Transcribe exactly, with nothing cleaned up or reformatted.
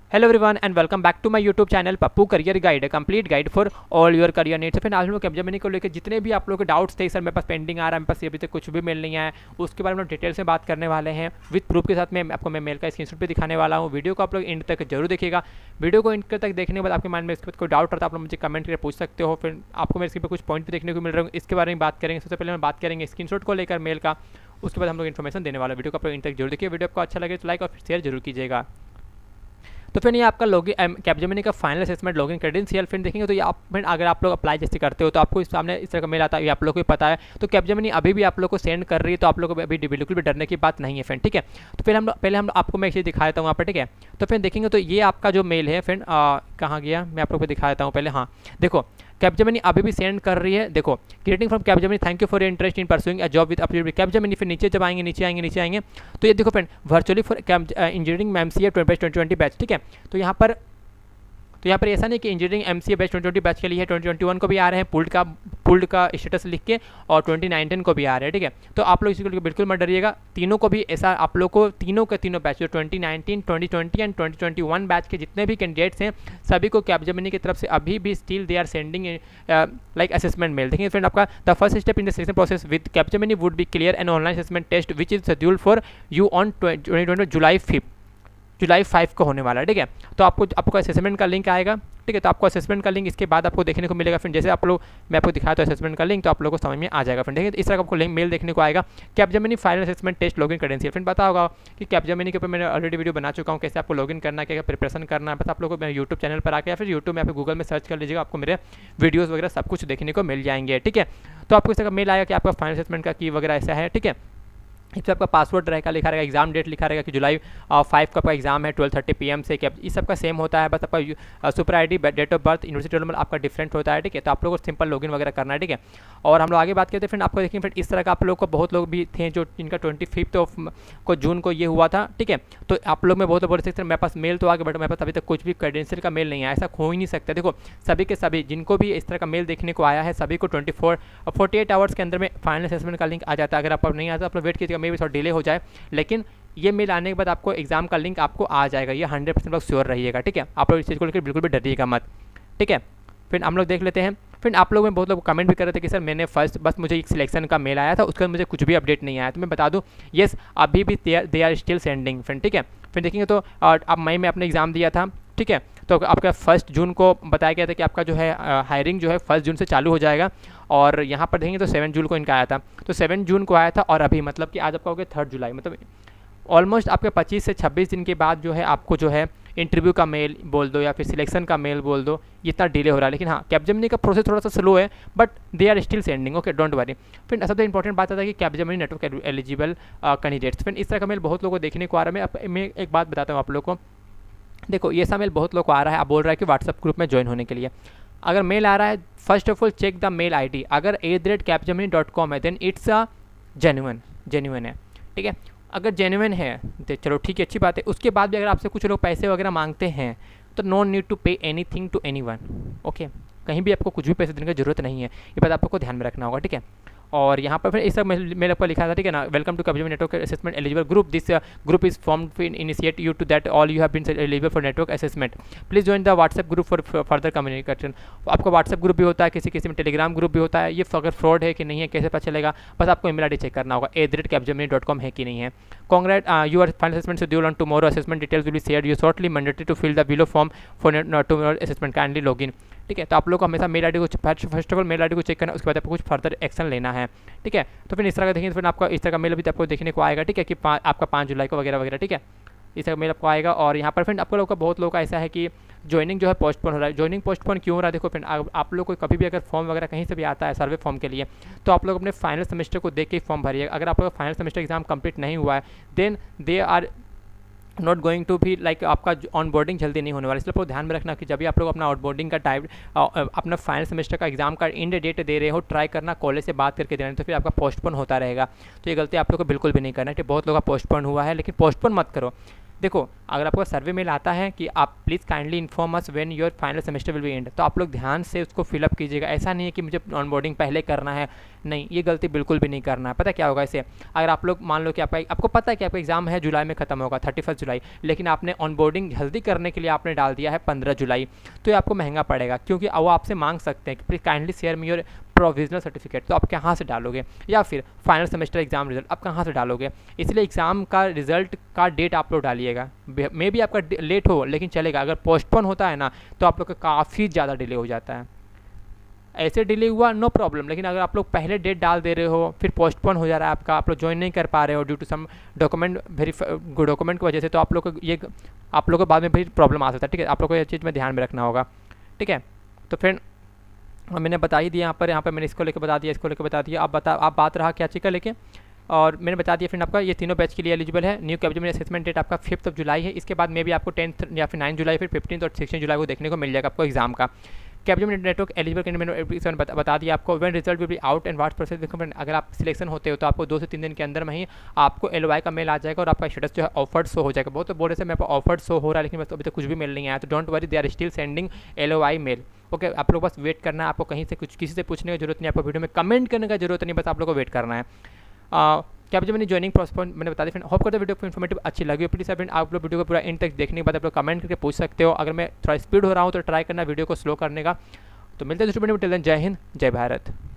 Hello everyone and welcome back to my YouTube channel Pappu career guide, complete guide for all your career needs. फिर आज हम लोग Capgemini को लेकर जितने भी आप लोगों के डाउट्स थे, सर मेरे पास पेंडिंग आ रहा है, मेरे पास अभी तक कुछ भी मेल नहीं आया, उसके बारे में डिटेल से बात करने वाले हैं विद प्रूफ के साथ। में आपको मैं मेल का स्क्रीनशॉट भी दिखाने वाला हूँ। वीडियो को आप लोग एंड तक जरूर देखिएगा। वीडियो को एंड तक देखने के बाद आपके माइंड में इसके बाद कोई डाउट रहता है, आप लोग मुझे कमेंट करके पूछ सकते हो। फिर आपको मेरे इसके पर कुछ पॉइंट भी देखने को मिल रहे हैं, इसके बारे में बात करेंगे। सबसे पहले हम बात करेंगे स्क्रीनशॉट को लेकर मेल का, उसके बाद हम लोग इन्फॉर्मेशन देने वाला। वीडियो को आप लोग एंड तक जरूर देखिए। वीडियो आपको अच्छा लगे तो लाइक और शेयर जरूर कीजिएगा। तो फिर ये आपका लॉगिन कैपजेमिनी का फाइनल असेसमेंट लॉगिन क्रेडेंशियल फिर देखेंगे। तो ये आप फिर अगर आप लोग अप्लाई जैसे करते हो तो आपको इस सामने इस तरह का मेल आता है, ये आप लोग को पता है। तो कैपजेमिनी अभी भी आप लोग को सेंड कर रही है, तो आप लोग को अभी बिल्कुल भी डरने की बात नहीं है फ्रेंड, ठीक है। तो फिर हम पहले हम आपको मैं एक चीज़ दिखा देता हूँ वहाँ पर, ठीक है। तो फिर देखेंगे तो ये आपका जो मेल है फ्रेंड, कहाँ गया, मैं आप लोग को दिखा देता हूँ पहले। हाँ देखो, कैपजेमिनी अभी भी सेंड कर रही है। देखो, greeting from Capgemini, thank you for your interest in pursuing a job with update Capgemini. फिर नीचे जब आएंगे नीचे आएंगे नीचे आएंगे तो ये देखो friend, virtually for engineering MCA twenty twenty batch, ठीक है। तो यहाँ पर तो यहाँ पर ऐसा नहीं कि engineering MCA batch twenty twenty batch के लिए है, ट्वेंटी ट्वेंटी वन को भी आ रहे हैं पुल्ड का पुल्ड का स्टेटस लिख के, और ट्वेंटी नाइनटीन को भी आ रहे हैं, ठीक है। तो आप लोग इसको बिल्कुल मत डरिएगा, तीनों को भी ऐसा आप लोग को तीनों के तीनों बैच जो twenty nineteen, twenty twenty and twenty twenty one batch के जितने भी कैंडिडेट्स हैं सभी को कैपजेमिनी की तरफ से अभी भी still they are sending like assessment mail. देखिए फ्रेंड, आपका the first step in the selection process with Capgemini would be clear an online assessment test which is scheduled for you on twenty twenty July fifth July five को होने वाला है, ठीक है। तो आपको आपको असेसमेंट का लिंक आएगा, ठीक है। तो आपको असेसमेंट का लिंक इसके बाद आपको देखने को मिलेगा। फिर जैसे आप लोग मैं आपको दिखाया तो असेसमेंट का लिंक, तो आप लोगों को समझ में आ जाएगा फ्रेंड, ठीक है। इस तरह का आपको लिंक मेल देखने को आएगा, Capgemini final assessment test login credential. Friend पता होगा कि कैपजेमिनी के ऊपर मैंने ऑलरेडी वीडियो बना चुका हूँ, कैसे आपको लॉगिन करना है, क्या प्रिपरेशन करना है। बस आप लोगों को मेरे यूट्यूब चैनल पर आकर या फिर यूट्यूब में आप गूगल में सर्च कर लीजिएगा, आपको मेरे वीडियोज़ वगैरह सब कुछ देखने को मिल जाएंगे, ठीक है। तो आपको इस तरह का मेल आएगा कि आपका फाइनल असेसमेंट का की वगैरह ऐसा है, ठीक है। इस आपका पासवर्ड रहेगा, लिखा रहेगा, एग्जाम डेट लिखा रहेगा कि जुलाई फाइव का आपका एग्जाम है ट्वेल्व थर्टी पी एम से। क्या इस सब का सेम होता है, बस आपका super I D, date of birth, university roll number आपका डिफरेंट होता है, ठीक है। तो आप लोगों को सिंपल लॉगिन वगैरह करना है, ठीक है। और हम लोग आगे बात करते हैं फ्रेंड, आपको देखिए फ्रेंड इस तरह का आप लोग को बहुत लोग भी थे जो इनका ट्वेंटी फिफ्थ ऑफ को जून को ये हुआ था, ठीक है। तो आप लोग में बहुत बोल सकते हैं मेरे पास मेल तो आगे, बट मेरे पास अभी तक कुछ भी क्रेडेंशियल का मेल नहीं आया, ऐसा हो ही नहीं सकता। देखो सभी के सभी जिनको भी इस तरह का मेल देखने को आया है सभी को twenty four forty eight hours के अंदर में फाइनल असेसमेंट का लिंक आ जाता है। अगर आप नहीं आता आप लोग वेट कीजिएगा, मे भी थोड़ा डिले हो जाए, लेकिन ये मेल आने के बाद आपको एग्जाम का लिंक आपको आ जाएगा, ये हंड्रेड परसेंट लोग श्योर रहिएगा, ठीक है। आप लोग इस चीज़ को लेकर बिल्कुल भी डरिएगा मत, ठीक है। फिर हम लोग देख लेते हैं। फिर आप लोग में बहुत लोग कमेंट भी कर रहे थे कि सर मैंने फर्स्ट बस मुझे एक सिलेक्शन का मेल आया था, उसका मुझे कुछ भी अपडेट नहीं आया। तो मैं बता दूं येस अभी भी they are still sending friend, ठीक है। फिर देखेंगे तो अब मई में आपने एग्जाम दिया था, ठीक है। तो आपका फर्स्ट जून को बताया गया था कि आपका जो है हायरिंग जो है फर्स्ट जून से चालू हो जाएगा, और यहाँ पर देखेंगे तो सेवन जून को इनका आया था। तो सेवन जून को आया था और अभी मतलब कि आज आपका हो गया थर्ड जुलाई, मतलब ऑलमोस्ट आपके पच्चीस से छब्बीस दिन के बाद जो है आपको जो है इंटरव्यू का मेल बोल दो या फिर सिलेक्शन का मेल बोल दो, इतना डिले हो रहा है। लेकिन हाँ, कैपजेमिनी का प्रोसेस थोड़ा सा स्लो है, but they are still sending, okay don't worry. फिर सबसे इंपॉर्टेंट बात आता है कि कैपजेमिनी नेटवर्क एलिजिबल कैंडिडेट्स। फिर इस तरह का मेल बहुत लोगों को देखने को आ रहा है। मैं एक बात बताता हूँ आप लोग को, देखो ये सा मेल बहुत लोग को आ रहा है, आप बोल रहा है कि व्हाट्सएप ग्रुप में ज्वाइन होने के लिए। अगर मेल आ रहा है, first of all check the mail I D, अगर at the rate Capgemini dot com है then it's a genuine genuine है, ठीक है। अगर जेन्युइन है तो चलो ठीक है, अच्छी बात है। उसके बाद भी अगर आपसे कुछ लोग पैसे वगैरह मांगते हैं तो no need to pay anything to anyone, okay. कहीं भी आपको कुछ भी पैसे देने की जरूरत नहीं है, ये बात आपको ध्यान में रखना होगा, ठीक है। और यहाँ पर फिर इस सब मेल आपको लिखा था, ठीक है ना, welcome to Capgemini network assessment eligible group, this group is form to initiate you to that all you have been eligible for network assessment, please join the WhatsApp group for further communication. आपका WhatsApp group भी होता है, किसी किसी में Telegram group भी होता है। ये अगर फ्रॉड है कि नहीं है कैसे पता चलेगा, बस आपको ईमेल आईडी चेक करना होगा at the rate Capgemini dot com है कि नहीं है। Congrat you are final assessment schedule on tomorrow, assessment details will be shared you shortly, mandatory to fill the below form for tomorrow assessment, kindly login, ठीक है। तो आप लोग को हमेशा मेल आई डी को first of all mail I D को check करना, उसके बाद आपको कुछ फर्दर एक्शन लेना है, ठीक है। तो फिर इस तरह का देखेंगे, फिर आपका इस तरह का मेल भी आपको देखने को आएगा, ठीक है, कि आपका पाँच जुलाई को वगैरह वगैरह, ठीक है। इस तरह मेल आपको आएगा। और यहाँ पर फ्रेंड आपको लोग का बहुत लोग का ऐसा है कि ज्वाइनिंग जो है पोस्टपोन हो रहा है। ज्वाइनिंग पोस्टपोन क्यों हो रहा है, देखो फ्रेंड आप लोग को कभी भी अगर फॉर्म वगैरह कहीं से भी आता है सर्वे फॉर्म के लिए, तो आप लोग अपने फाइनल सेमेस्टर को देख के फॉर्म भरिएगा। अगर आप लोग का फाइनल सेमेस्टर एग्जाम कंप्लीट नहीं हुआ है then they are not going to भी लाइक आपका ऑन बोर्डिंग जल्दी नहीं होने वाला। इसलिए आपको ध्यान में रखना कि जब भी आप लोग अपना आउट बोर्डिंग का टाइप अपना फाइनल सेमेस्टर का एग्जाम का इंड डेट दे रहे हो, ट्राई करना कॉलेज से बात करके देना, तो फिर आपका पोस्टपोन होता रहेगा। तो ये गलती आप लोग को बिल्कुल भी नहीं करना है। बहुत लोग का पोस्टपोन हुआ है, लेकिन पोस्टपोन मत करो। देखो अगर आपको सर्वे मेल आता है कि आप please kindly inform us when your final semester will be end, तो आप लोग ध्यान से उसको फिलअप कीजिएगा। ऐसा नहीं है कि मुझे ऑनबोर्डिंग पहले करना है, नहीं, ये गलती बिल्कुल भी नहीं करना है। पता क्या होगा इससे, अगर आप लोग मान लो कि आपका आपको पता है कि आपका एग्जाम है जुलाई में खत्म होगा, थर्टी फर्स्ट जुलाई, लेकिन आपने ऑनबोर्डिंग जल्दी करने के लिए आपने डाल दिया है पंद्रह जुलाई, तो ये आपको महंगा पड़ेगा, क्योंकि वो आपसे मांग सकते हैं कि please kindly share me your provisional certificate, तो आप कहाँ से डालोगे, या फिर फाइनल सेमेस्टर एग्जाम रिजल्ट आप कहाँ से डालोगे। इसलिए एग्जाम का रिजल्ट का डेट आप लोग डालिएगा, मे भी आपका लेट हो लेकिन चलेगा। अगर पोस्टपोन होता है ना तो आप लोग का काफ़ी ज़्यादा डिले हो जाता है। ऐसे डिले हुआ नो प्रॉब्लम, लेकिन अगर आप लोग पहले डेट डाल दे रहे हो फिर पोस्टपोन हो जा रहा है आपका, आप लोग ज्वाइन नहीं कर पा रहे हो due to some document verify document की वजह से, तो आप लोग को ये आप लोग को बाद में फिर प्रॉब्लम आ सकता है। ठीक है, आप लोग को ये चीज़ में ध्यान में रखना होगा। ठीक है, तो फिर मैंने बता ही दिया यहाँ पर, यहाँ पर मैंने इसको लेकर बता दिया, इसको लेकर बता दिया। आप बता आप बात रहा क्या चीज़ का लेके, और मैंने बता दिया फ्रेंड आपका ये तीनों बैच के लिए एलिजिबल है। न्यू कैप्जमिनी असेसमेंट डेट आपका फिफ्थ ऑफ जुलाई है। इसके बाद में भी आपको टेंथ या फिर नाइन जुलाई फिर फिफ्टीन और सिक्सटीन जुलाई को देखने को मिल जाएगा आपको एग्जाम का। कैप्जमिनी नेटवर्क एलिजिबल मैंने बता, बता दिया आपको। When result will be out and what process, अगर आप सिलेक्शन होते हो तो आपको दो से तीन दिन के अंदर में ही आपको एलओआई का मेल आ जाएगा और आपका स्टेटस जो है ऑफर्ड शो हो जाएगा। बहुत तो बोल रहे से मेरे पास ऑफर्ड शो हो रहा है लेकिन अभी तक कुछ भी मेल नहीं आया, तो don't worry, they are still sending LOI mail. Okay, आप लोग बस वेट करना है, आपको कहीं से कुछ किसी से पूछने की जरूरत नहीं, आपको वीडियो में कमेंट करने का जरूरत नहीं, बस आप लोग को वेट करना है। कैप्जमिनी ज्वाइनिंग प्रोसेस मैंने बता दिया फ्रेंड। होप करते वीडियो को इन्फॉर्मेटिव अच्छी लगी। प्लीज फ्रेंड आप लोग वीडियो को पूरा इन तक देखने के बाद आप लोग कमेंट करके पूछ सकते हो। अगर मैं थोड़ा स्पीड हो रहा हूँ तो ट्राई करना वीडियो को स्लो करने का। तो मिलते हैं दूसरे वीडियो में, टिल देन जय हिंद जय भारत।